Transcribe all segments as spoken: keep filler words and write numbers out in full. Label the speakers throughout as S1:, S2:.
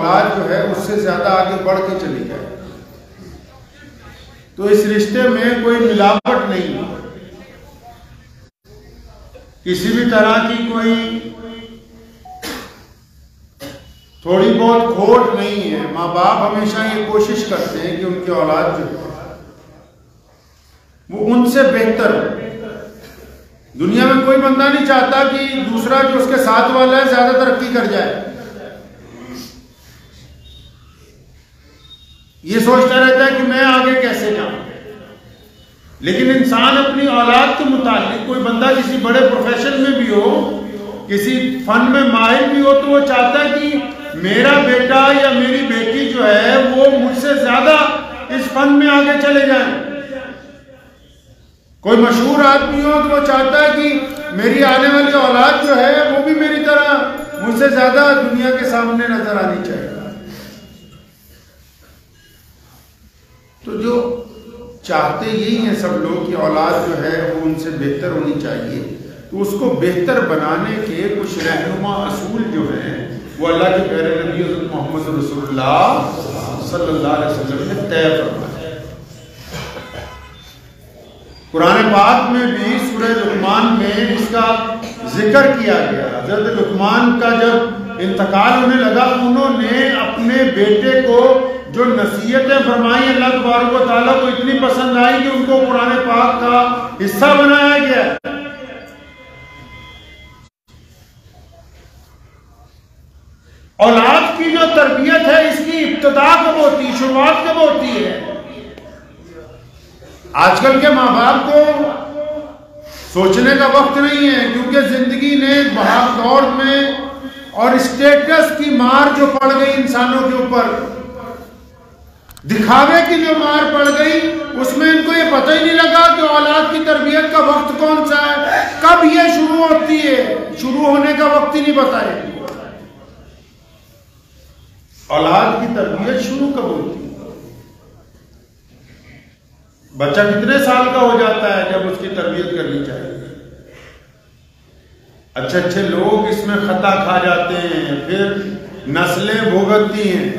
S1: औलाद जो है उससे ज्यादा आगे बढ़ के चली जाए। तो इस रिश्ते में कोई मिलावट नहीं है, किसी भी तरह की कोई थोड़ी बहुत खोट नहीं है। माँ बाप हमेशा ये कोशिश करते हैं कि उनकी औलाद जो है वो उनसे बेहतर हो। दुनिया में कोई बंदा नहीं चाहता कि दूसरा जो उसके साथ वाला है ज्यादा तरक्की कर जाए। ये सोचता रहता है कि मैं आगे कैसे जाऊं। लेकिन इंसान अपनी औलाद के मुतालिक, कोई बंदा किसी बड़े प्रोफेशन में भी हो, किसी फन में माहिर भी हो, तो वो चाहता है कि मेरा बेटा या मेरी बेटी जो है वो मुझसे ज्यादा इस फन में आगे चले जाए। कोई मशहूर आदमी हो तो वो चाहता है कि मेरी आने वाली औलाद जो है वो भी मेरी तरह मुझसे ज्यादा दुनिया के सामने नजर आनी चाहिए। तो जो चाहते यही हैं सब लोग कि औलाद जो है वो उनसे बेहतर होनी चाहिए, तो उसको बेहतर बनाने के कुछ रहनुमा असूल जो हैं वो अल्लाह के प्यारे नबी हज़रत मोहम्मद रसूलुल्लाह सल्लल्लाहु अलैहि वसल्लम ने तय फरमाया। कुरान पाक में भी सूरह लुक़मान में इसका जिक्र किया गया। हज़रत लुक़मान का जब इंतकाल होने लगा, उन्होंने अपने बेटे को जो नसीहतें फरमाई अल्लाह तबारक व तआला को इतनी पसंद आई कि उनको कुरान पाक का हिस्सा बनाया गया। औलाद की जो तरबियत है इसकी इब्तिदा कब होती है, शुरुआत कब होती है? आजकल के माँ बाप को सोचने का वक्त नहीं है, क्योंकि जिंदगी ने भाग दौड़ में और स्टेटस की मार जो पड़ गई इंसानों के ऊपर, दिखावे की जो मार पड़ गई, उसमें इनको ये पता ही नहीं लगा कि औलाद की तरबियत का वक्त कौन सा है, कब ये शुरू होती है। शुरू होने का वक्त ही नहीं पता है। औलाद की तरबियत शुरू कब होती है? बच्चा कितने साल का हो जाता है जब उसकी तरबियत करनी चाहिए? अच्छे अच्छे लोग इसमें खता खा जाते हैं, फिर नस्लें भुगतती हैं।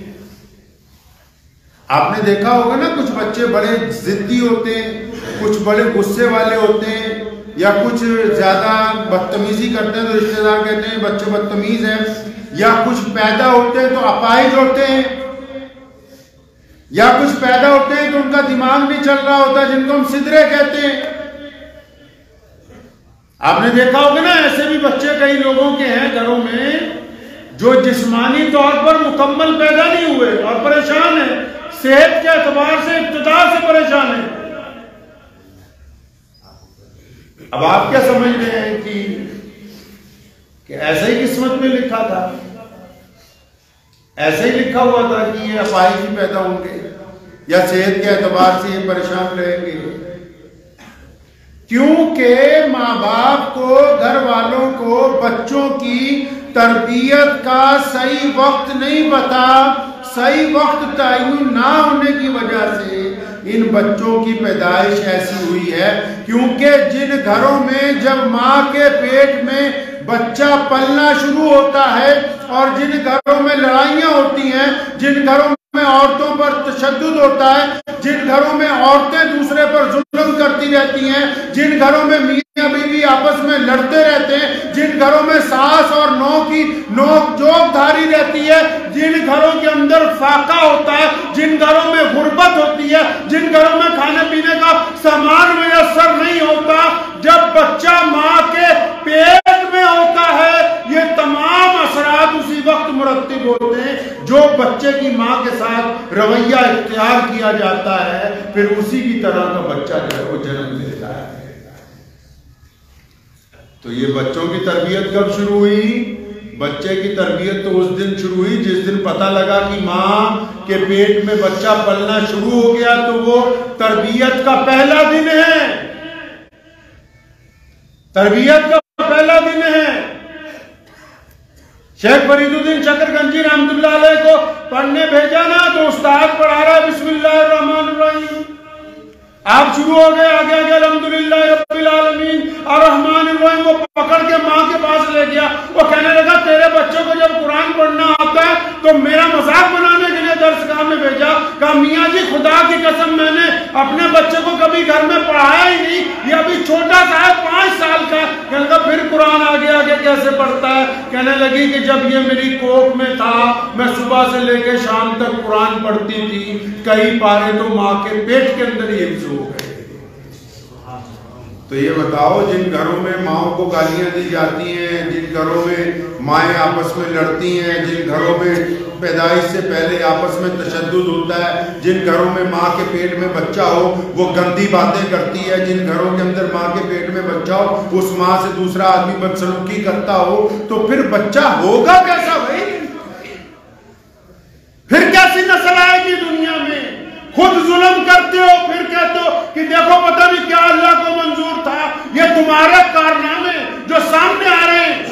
S1: आपने देखा होगा ना, कुछ बच्चे बड़े जिद्दी होते हैं, कुछ बड़े गुस्से वाले होते हैं, या कुछ ज्यादा बदतमीजी करते हैं तो रिश्तेदार कहते हैं बच्चे बदतमीज हैं, या कुछ पैदा होते हैं तो अपाहिज होते हैं, या कुछ पैदा होते हैं तो उनका दिमाग नहीं चल रहा होता, जिनको हम सिदरे कहते हैं। आपने देखा होगा ना, ऐसे भी बच्चे कई लोगों के हैं घरों में जो जिस्मानी तौर पर मुकम्मल पैदा नहीं हुए और परेशान है, सेहत के एतबार से इब्तिदा से परेशान है। अब आप क्या समझ रहे हैं कि, कि ऐसे ही किस्मत में लिखा था, ऐसे ही लिखा हुआ था कि ये अपाहिज ही पैदा होंगे या सेहत के एतबार से ये परेशान रहेंगे? क्योंकि माँ बाप को, घर वालों को बच्चों की तरबियत का सही वक्त नहीं पता, सही वक्त तयन ना होने की वजह से इन बच्चों की पैदाइश ऐसी हुई है। क्योंकि जिन घरों में जब माँ के पेट में बच्चा पलना शुरू होता है और जिन घरों में लड़ाइयाँ होती हैं, जिन घरों में औरतों पर तशद्दुद होता है, जिन घरों में औरतें दूसरे पर जुल्म करती रहती हैं, जिन घरों में मियाँ बीवी आपस में लड़ते रहते हैं, जिन घरों में सास और नौ की नोक जोक धारी रहती है, जिन घरों के अंदर फाका होता है, जिन घरों में गुर्बत होती है, जिन घरों में खाने पीने का सामान मुयस्सर नहीं होता, जब बच्चा माँ के पेट में होता है, ये तमाम असरात उसी वक्त मुरत्तिब होते हैं। जो बच्चे की माँ के साथ रवैया इख्तियार किया जाता है, फिर उसी की तरह का बच्चा जो है वो जन्म लेता है। तो ये बच्चों की तरबियत कब शुरू हुई? बच्चे की तरबियत तो उस दिन शुरू हुई जिस दिन पता लगा कि माँ के पेट में बच्चा पलना शुरू हो गया, तो वो तरबियत का पहला दिन है। तरबियत का पहला दिन है। शेख फरीदुद्दीन शकरगंजी रहमतुल्लाह अलैह को पढ़ने भेजा ना, तो उस्ताद पढ़ा रहा है बिस्मिल्लाहिर्रहमानिर्रहीम, आप शुरू हो गए आगे आगे अल्हम्दुलिल्लाह रब्बिल आलमीन अर्रहमानिर्रहीम। वो पकड़ के माँ के पास ले गया, वो कहने लगा तेरे बच्चों को जब कुरान पढ़ना आता है तो मेरा मजाक बनाने के लिए दरसगाह में भेजा। कहा मियाँ जी खुदा की कसम मैंने अपने बच्चे को कभी घर में पढ़ाया ही नहीं, ये अभी छोटा सा है पांच साल का। कहने लगा फिर कुरान आगे आगे कैसे पढ़ता है? कहने लगी कि जब ये मेरी कोख में था मैं सुबह से लेकर शाम तक कुरान पढ़ती थी, कई पारे तो माँ के पेट के अंदर ही हिफ्ज़ हो गए। तो ये बताओ जिन घरों में माओ को गालियां दी जाती हैं, जिन घरों में माएँ आपस में लड़ती हैं, जिन घरों में पैदाइश से पहले आपस में तशद्दुद होता है, जिन घरों में माँ के पेट में बच्चा हो वो गंदी बातें करती है, जिन घरों के अंदर माँ के पेट में बच्चा हो उस माँ से दूसरा आदमी बदसलूकी करता हो, तो फिर बच्चा होगा कैसा भाई? फिर कैसी नस्ल आएगी दुनिया में? खुद जुल्म करते हो फिर कहते हो कि देखो पता नहीं क्या अल्लाह को मंजूर था। ये तुम्हारे कारनामे जो सामने आ रहे हैं,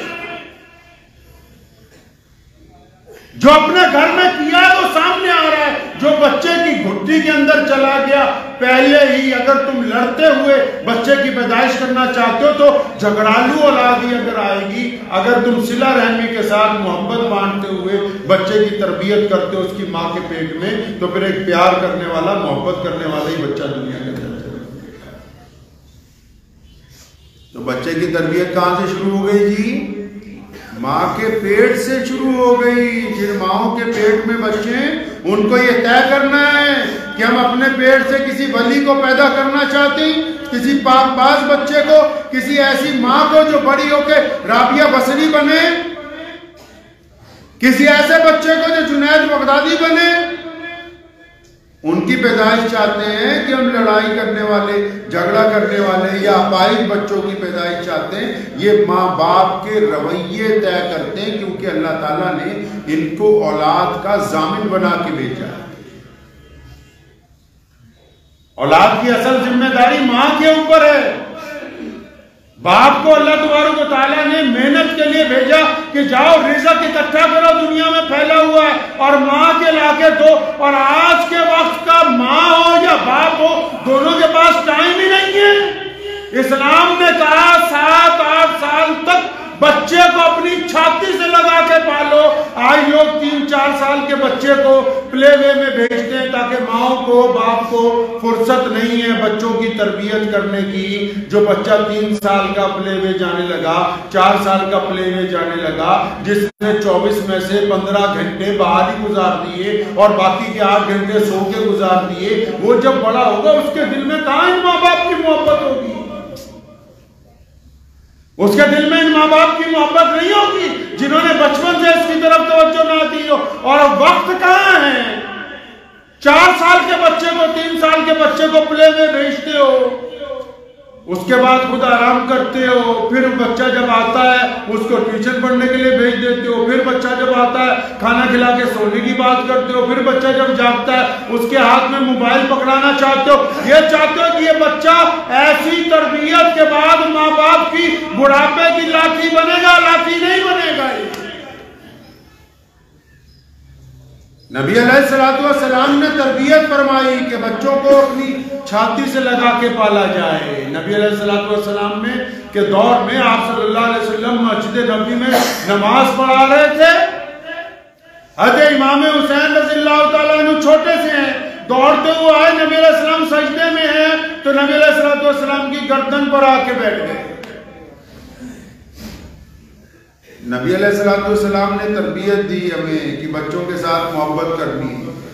S1: जो अपने घर में किया है वो सामने आ रहा है। जो बच्चे की घुट्टी के अंदर चला गया पहले ही, अगर तुम लड़ते हुए बच्चे की पैदाइश करना चाहते हो तो झगड़ालू औलाद ही अगर आएगी। अगर तुम सिला रहमी के साथ मोहब्बत बांटते हुए बच्चे की तरबियत करते हो उसकी माँ के पेट में, तो फिर एक प्यार करने वाला मोहब्बत करने वाला ही बच्चा दुनिया के अंदर। तो बच्चे की तरबियत कहां से शुरू हो गई जी? माँ के पेट से शुरू हो गई। जिन माओं के पेट में बच्चे, उनको ये तय करना है कि हम अपने पेट से किसी वली को पैदा करना चाहते हैं, किसी पाकबाज बच्चे को, किसी ऐसी माँ को जो बड़ी होके राबिया बसरी बने, किसी ऐसे बच्चे को जो जुनैद बगदादी बने। उनकी पैदाइश चाहते हैं कि हम लड़ाई करने वाले, झगड़ा करने वाले या अपाहिज बच्चों की पैदाइश चाहते हैं। ये माँ बाप के रवैये तय करते हैं, क्योंकि अल्लाह ताला ने इनको औलाद का जामिन बना के भेजा है। औलाद की असल जिम्मेदारी माँ के ऊपर है। बाप को अल्लाह तबारक व तआला ने मेहनत के लिए भेजा कि जाओ रिज़्क़ इकट्ठा करो, दुनिया में फैला हुआ है, और माँ के लाके दो। और आज के वक्त का माँ हो या बाप हो, दोनों के पास टाइम ही नहीं है। इस्लाम ने कहा सात आठ साल तक बच्चे को अपनी छाती से लगा के पालो। आज लोग तीन चार साल के बच्चे को प्ले वे में भेजते हैं ताकि माओ को, बाप को फुर्सत नहीं है बच्चों की तरबियत करने की। जो बच्चा तीन साल का प्ले वे जाने लगा, चार साल का प्ले वे जाने लगा, जिसने चौबीस में से पंद्रह घंटे बाहर ही गुजार दिए और बाकी के आठ घंटे सो के गुजार दिए, वो जब बड़ा होगा उसके दिल में कहाँ इन माँ बाप की मोहब्बत होगी? उसके दिल में इन माँ बाप की मोहब्बत नहीं होगी जिन्होंने बचपन से इसकी तरफ तवज्जो ना दी हो। और वक्त कहाँ है? चार साल के बच्चे को, तीन साल के बच्चे को प्ले में भेजते हो, उसके बाद खुद आराम करते हो। फिर बच्चा जब आता है उसको ट्यूशन पढ़ने के लिए भेज देते हो। फिर बच्चा जब आता है खाना खिला के सोने की बात करते हो। फिर बच्चा जब जागता है उसके हाथ में मोबाइल पकड़ाना चाहते हो। ये चाहते हो कि ये बच्चा ऐसी तरबियत के बाद माँ बाप की बुढ़ापे की लाठी बनेगा, लाठी नहीं बनेगा। नबी अलैहिस्सलाम ने तरबियत फरमाई कि बच्चों को अपनी छाती से लगा के पाला जाए। नबी अलैहिस्सलाम में के दौर में आप सल्लल्लाहु अलैहि वसल्लम मस्जिद नबी में नमाज पढ़ा रहे थे। हज़रत इमाम हुसैन रज़ियल्लाहु ताला अन्हु छोटे से हैं, दौड़ते हुए आए, नबी अलैहिस्सलाम सजदे में हैं, तो नबी अलैहिस्सलाम की गर्दन पर आके बैठ गए। नबी अलैहिस्सलाम ने तरबियत दी हमें कि बच्चों के साथ मोहब्बत करनी है।